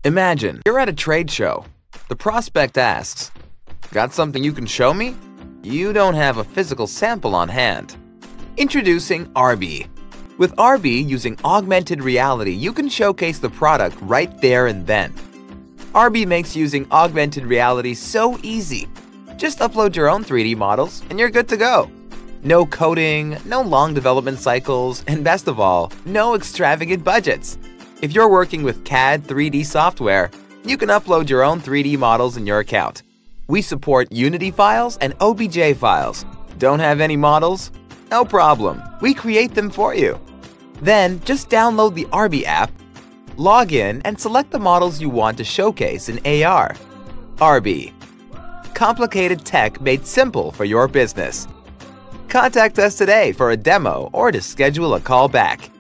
Imagine you're at a trade show. The prospect asks, "Got something you can show me?" You don't have a physical sample on hand. Introducing RB. With RB, using augmented reality, you can showcase the product right there and then. RB makes using augmented reality so easy. Just upload your own 3D models and you're good to go. No coding, no long development cycles, and best of all, no extravagant budgets. If you're working with CAD 3D software, you can upload your own 3D models in your account. We support Unity files and OBJ files. Don't have any models? No problem, we create them for you. Then just download the RB app, log in, and select the models you want to showcase in AR. RB. Complicated tech made simple for your business. Contact us today for a demo or to schedule a call back.